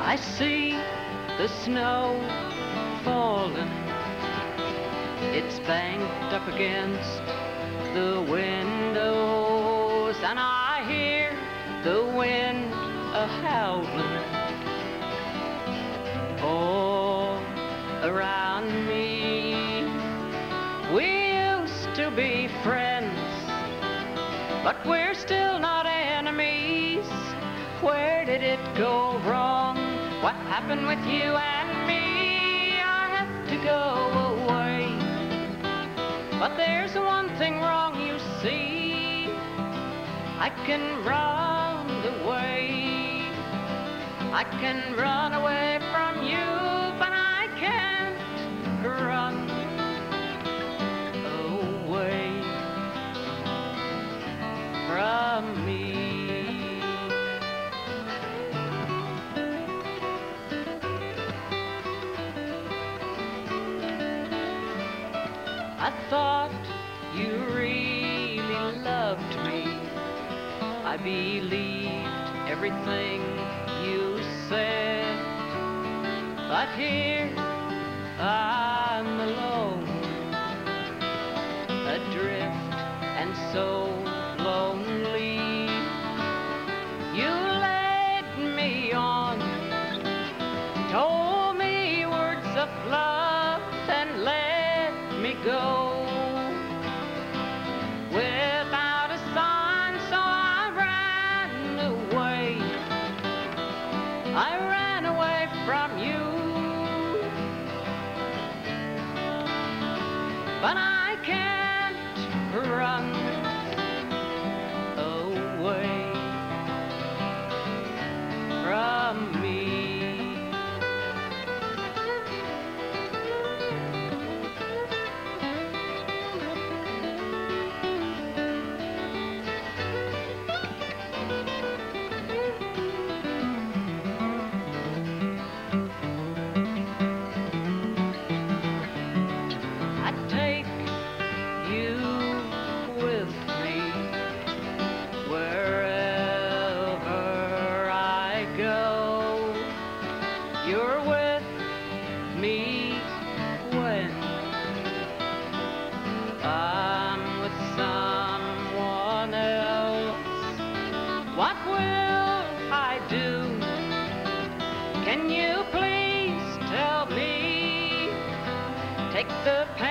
I see the snow falling. It's banked up against the windows, and I hear the wind a-howling all around me. We used to be friends, but we're still not enemies. Where did it go wrong? What happened with you and me? I have to go away, but there's one thing wrong, you see. I can run away. I can run away from you, but I can't run away from me. I thought you really loved me. I believed everything you said, but here I'm alone, adrift and so lonely. You led me on, told me words of love, and let me go without a sign, so I ran away. I ran away from you, but I can't run away from me. You're with me when I'm with someone else. What will I do? Can you please tell me? Take the